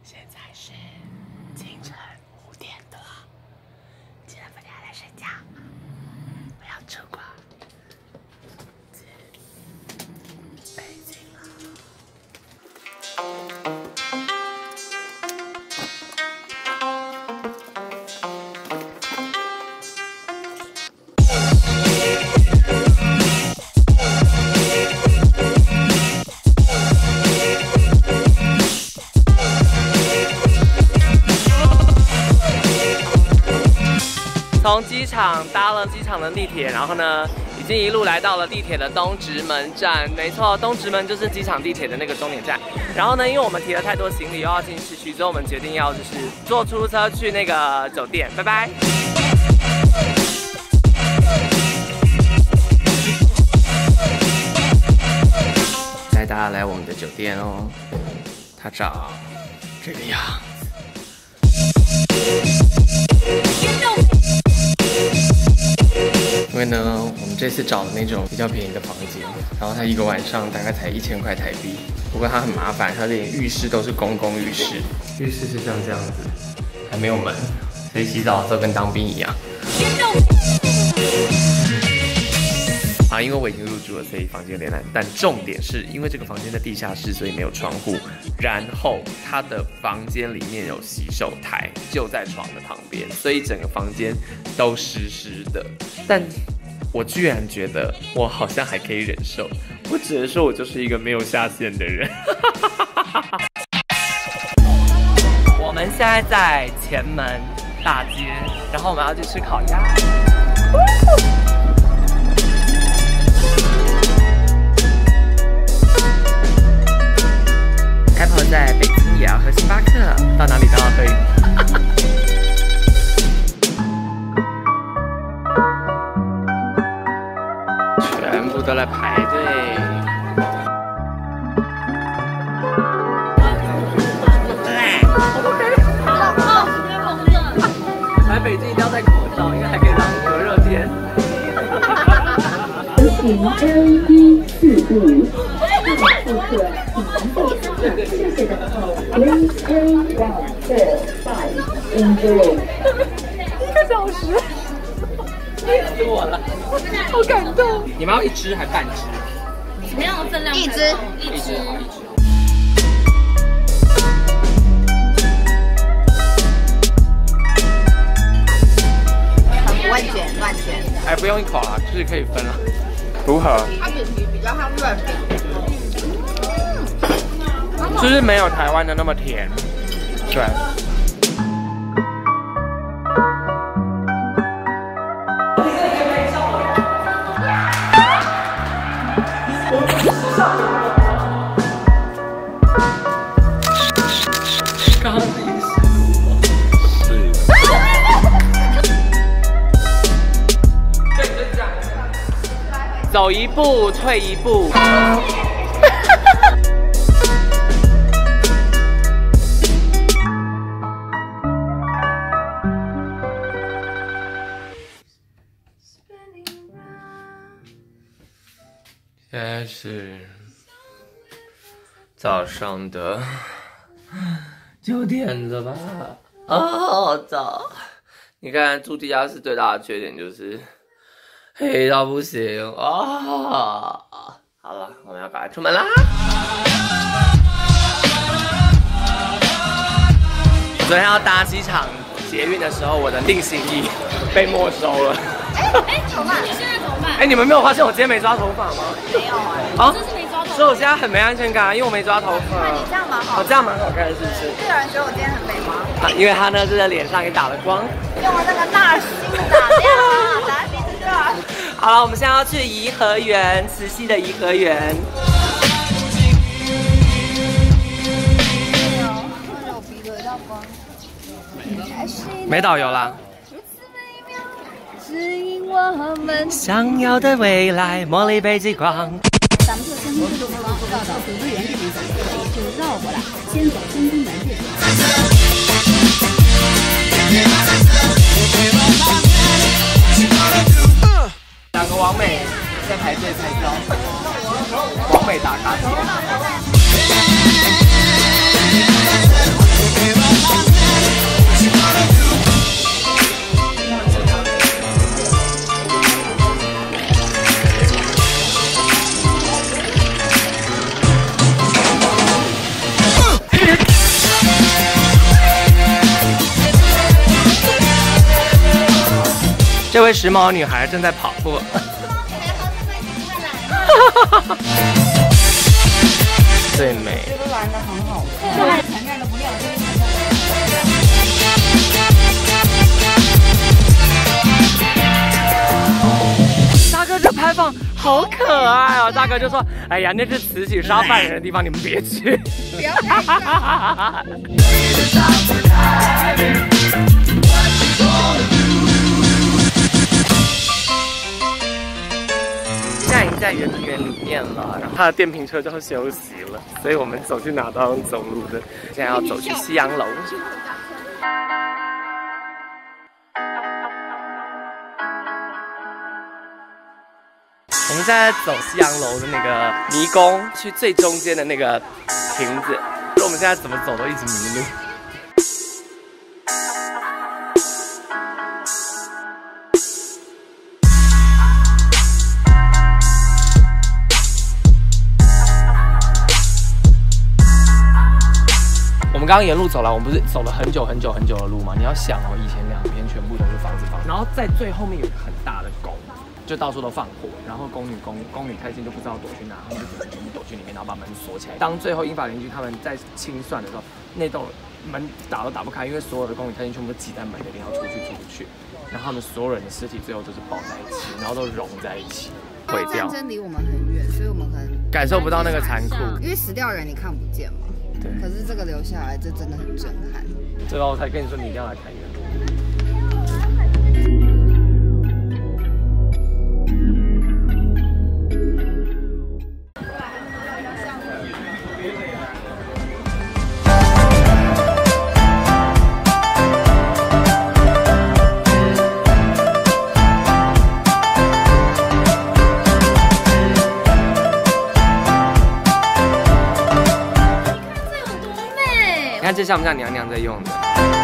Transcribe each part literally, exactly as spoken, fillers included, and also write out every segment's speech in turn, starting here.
现在是清晨五点多，记得不要来睡觉，我要出国去北京了。 从机场搭了机场的地铁，然后呢，已经一路来到了地铁的东直门站。没错，东直门就是机场地铁的那个终点站。然后呢，因为我们提了太多行李，又要进市区，所以我们决定要就是坐出租车去那个酒店。拜拜。带大家来我们的酒店哦，它长这个样子。 因为呢，我们这次找的那种比较便宜的房间，然后它一个晚上大概才一千块台币。不过它很麻烦，它连浴室都是公共浴室，浴室是像这样子，还没有门，所以洗澡的时候跟当兵一样。啊，因为我已经入住了，所以房间有点烂。但重点是因为这个房间在地下室，所以没有窗户。然后它的房间里面有洗手台，就在床的旁边，所以整个房间都湿湿的。但我居然觉得我好像还可以忍受。我只能说我就是一个没有下限的人。我们现在在前门大街，然后我们要去吃烤鸭。Apple 在北京也要喝星巴克，到哪里都要喝一口。全部都来排队。来北京一定要戴口罩，因为还可以当隔热天。 请 L E 四五。 顾客，请您谢谢等候。Please hold one four five. Enjoy. 一个小时，累死我了，好感动。你们要一只还半只？ 什么样的分量？ 一只， 一只，好，一只。 很不会卷，乱卷。 哎，不用一口啦，就是可以分了。如何？ 它饼皮比较像润饼。 就是没有台湾的那么甜，对。刚刚自己是。对，就是这样。走一步，退一步。现在是早上的九点了吧？哦，好早！你看住地下室最大的缺点就是黑到不行哦。好了，我们要赶快出门啦！昨天要搭机场捷运的时候，我的定型衣被没收了。 哎，怎么办？你现在怎么办？ 哎，你们没有发现我今天没抓头发吗？ 没有哎。 好， 这是没抓头发。 所以我现在很没安全感，因为我没抓头发。 那你这样蛮好。 哦，这样蛮好看的，是不是？ 是有人觉得我今天很美吗？ 啊，因为他呢是在脸上也打了光， 用了那个大星打亮啊，打在鼻子这儿。 好了，我们现在要去颐和园，慈禧的颐和园。没导游啦。 指引我们想要的未来，茉莉北极光。 咱们坐先锋路方绕到颐和园这边走就可以，就绕过来，先走先锋门这边。 两个王美在排队拍照，王美打卡点。 位时髦女孩正在跑步。最美。 这个蓝的很好看，前面的不亮，这个前面的。大哥，这牌坊好可爱哦！大哥就说：“哎呀，那是慈禧杀犯人的地方，你们别去。”不要拍照。现在已经在圆明园里面了，然后他的电瓶车就要休息了，所以我们走去哪都要用走路的。现在要走去西洋楼。我们现在走西洋楼的那个迷宫，去最中间的那个亭子。我们现在怎么走都一直迷路。我们刚刚沿路走来，我们不是走了很久很久很久的路吗？你要想哦，以前两边全部都是房子房子，然后在最后面有一个很大的宫。就到处都放火，然后宫女宫宫女太监就不知道躲去哪，他们就只能全部躲去里面，然后把门锁起来。当最后英法联军他们在清算的时候，那栋门打都打不开，因为所有的宫女太监全部都挤在门那边，要出去出不去。然后他们所有人的尸体最后都是抱在一起，然后都融在一起，毁掉。 战争离我们很远，所以我们可能感受不到那个残酷， 因为死掉的人你看不见嘛。对。可是这个留下来，这真的很震撼。 最后我才跟你说，你一定要来看圆。看这像不像娘娘在用的？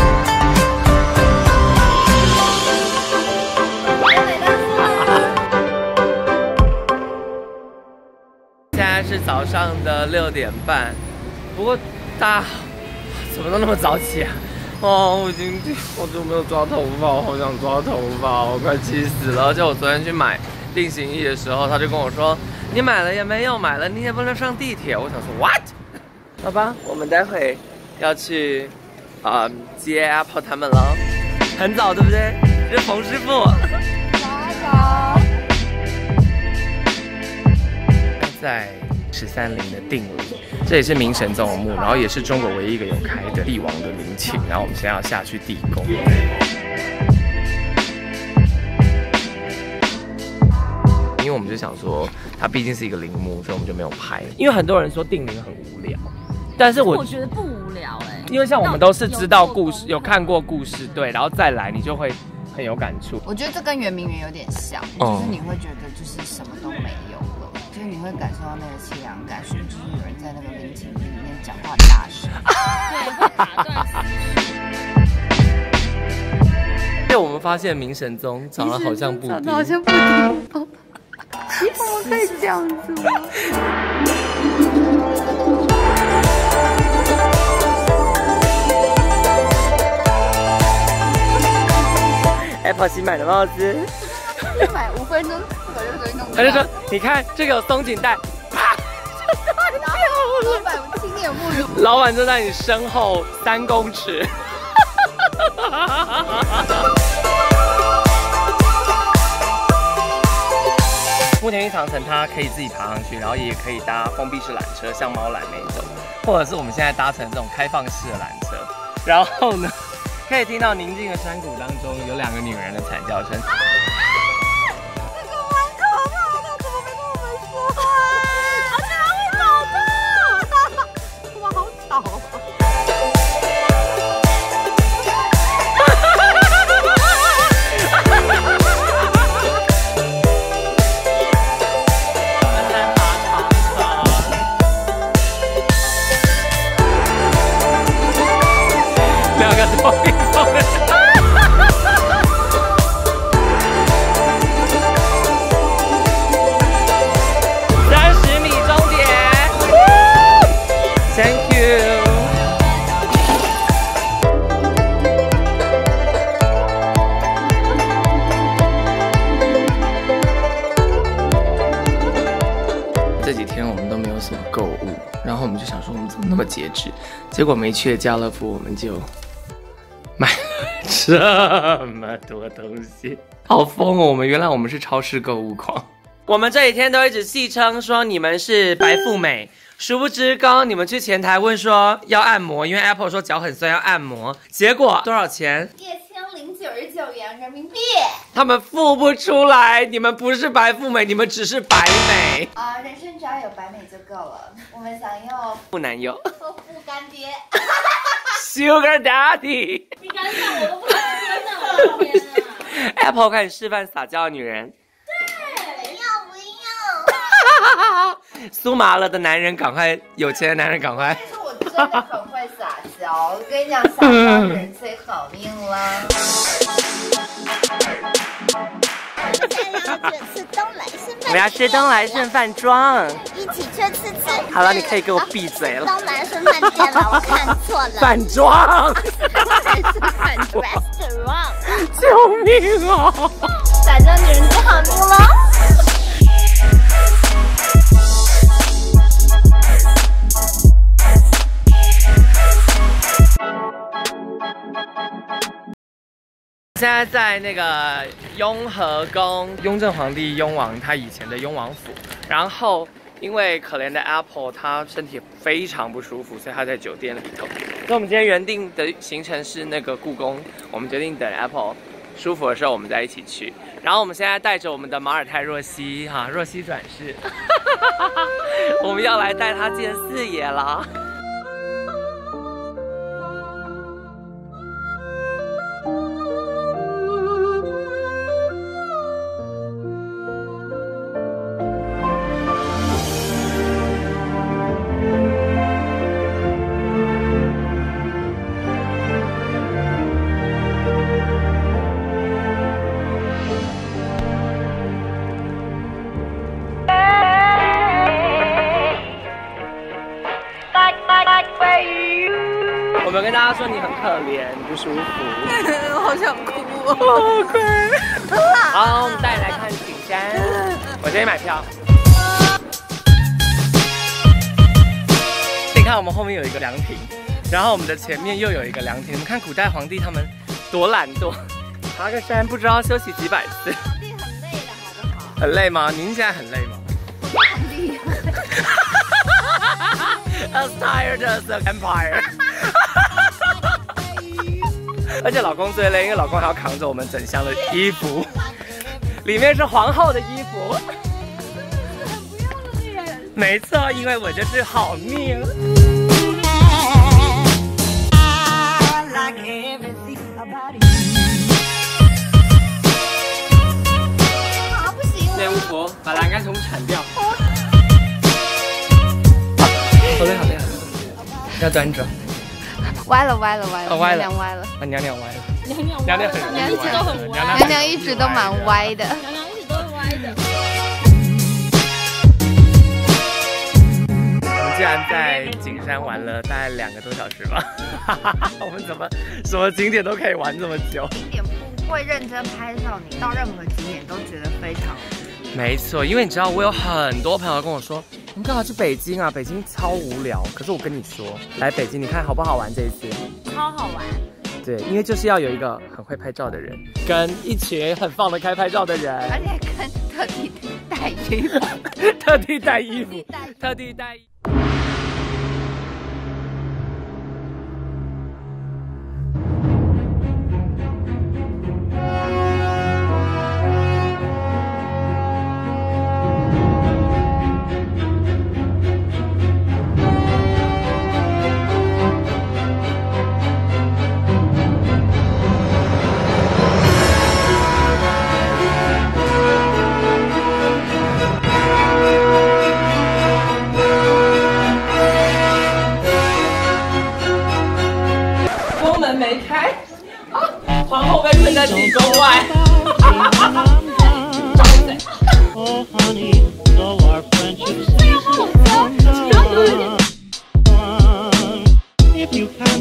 现在是早上的六点半，不过大家怎么都那么早起啊？哦，我已经好久没有抓头发，我好想抓头发，我快气死了！而且我昨天去买定型液的时候，他就跟我说：“你买了也没用，买了你也不能上地铁。”我想说 ，what？ 好吧，我们待会要去，呃，接 Apple 他们了，很早对不对？这是冯师傅。早早。在十三陵的定陵，这也是明神宗的墓，然后也是中国唯一一个有开的帝王的陵寝。然后我们现在要下去地宫。因为我们就想说，它毕竟是一个陵墓，所以我们就没有拍。因为很多人说定陵很无聊。但是 我, 我觉得不无聊哎、欸， 因为像我们都是知道故事，有看过故事，对，然后再来你就会很有感触。 我觉得这跟圆明园有点像，就是你会觉得就是什么都没有了，就是你会感受到那个凄凉感，是不是有人在那个陵寝里面讲话大声？ 对，会打断。 因为我们发现明神宗长得好像布丁， 长得好像布丁。我们可以这样子吗？ Apple 新买的帽子， 买五分钟我就可以弄。 他就说：“你看这个有松紧带，啪，就断掉了。” 老板亲眼目睹， 老板就在你身后三公尺。目前一长城它可以自己爬上去，然后也可以搭封闭式缆车，像猫缆那一种，或者是我们现在搭乘这种开放式的缆车。然后呢？可以听到宁静的山谷当中有两个女人的惨叫声。啊！ 这个蛮可怕的，怎么没跟我们说啊？而且还会跑的，我好吵哦。 两个多冰冻的。三十米终点 ，Thank you。 么节制，结果没去家乐福，我们就买了这么多东西，好疯哦！我们原来我们是超市购物狂，我们这几天都一直戏称说你们是白富美。殊不知，刚刚你们去前台问说要按摩，因为 Apple 说脚很酸要按摩，结果多少钱？ 一千零九十九元人民币。 他们付不出来，你们不是白富美，你们只是白美。 啊、呃，人生只要有白美就够了。我们想要富男友， 做富干爹 ，Sugar Daddy。 你敢想我都不敢说上我天啊 ！Apple 开始示范撒娇的女人。 对，不要不要。 酥麻了的男人赶快，有钱的男人赶快。 但是我真的很会撒娇，我跟你讲，撒娇的人最好命啦。 我们要吃东来顺饭庄， 一起去吃吃。 好了，你可以给我闭嘴了。 东来顺饭店了，我看错了。 饭庄。 饭 restaurant。 救命啊！ 撒娇女人最好命了。 现在在那个雍和宫，雍正皇帝雍王他以前的雍王府，然后因为可怜的 Apple 他身体非常不舒服，所以他在酒店里头。所以我们今天原定的行程是那个故宫，我们决定等 Apple 舒服的时候我们再一起去。然后我们现在带着我们的马尔泰若曦哈，若曦转世，我们要来带她见四爷啦。我们跟大家说你很可怜，你不舒服， 我好想哭哦，好快。好，我们带你来看景山。我先买票。你看，我们后面有一个凉亭，然后我们的前面又有一个凉亭。你们看古代皇帝他们多懒惰，爬个山不知道休息几百次。 皇帝很累的好不好？ 很累吗？您现在很累吗？ 皇帝。 As tired as an empire 。而且老公最累，因为老公还要扛着我们整箱的衣服，里面是皇后的衣服。没错，因为我就是好命。 啊，不行！ 内务服把栏杆全部铲掉。好累，好累，好累！要端着。 歪了，歪了，歪了， 哦、歪了， 娘娘歪了， 啊，娘娘歪了， 娘娘娘娘很娘娘一直都很歪， 娘娘一直都蛮歪的， 娘娘一直都是歪的。 我们竟然在景山玩了大概两个多小时吧，我们怎么什么景点都可以玩这么久？ 一点不会认真拍照，你到任何景点都觉得非常。 没错，因为你知道，我有很多朋友跟我说，你干嘛去北京啊？北京超无聊。可是我跟你说，来北京，你看好不好玩这一次？ 超好玩。 对，因为就是要有一个很会拍照的人，跟一群很放得开拍照的人， 而且跟特地带衣服， 特地带衣服，特地带衣服。没开，啊、皇后被困在地宫外。 Oh honey, so our friendship seems to come down. If you can